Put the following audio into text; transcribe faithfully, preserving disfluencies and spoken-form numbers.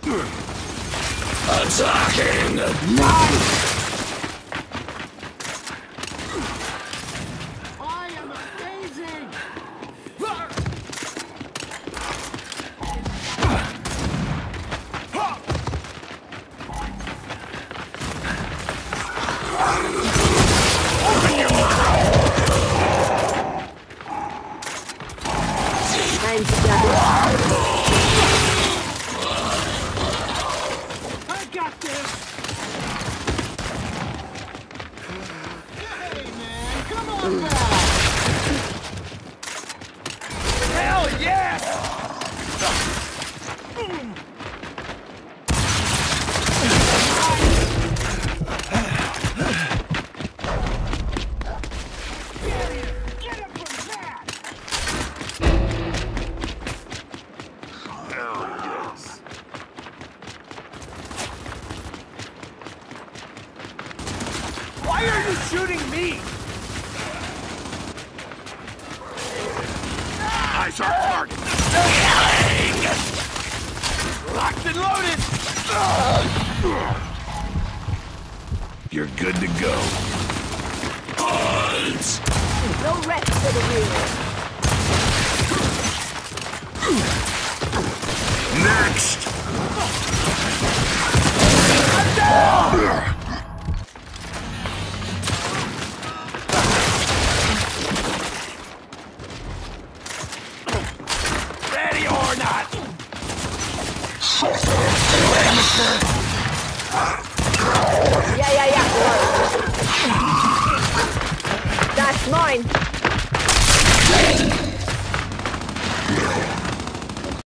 Attacking! Nice! I am amazing! Time to grab it. I got this! Hey man, come on back! Hell yes! Get him from that! Hell yes. Why are you shooting me? Eyes are target. Locked and loaded! You're good to go. Odds. No rest for the weary. Next. Ready or not! Yeah, yeah, yeah. That's mine.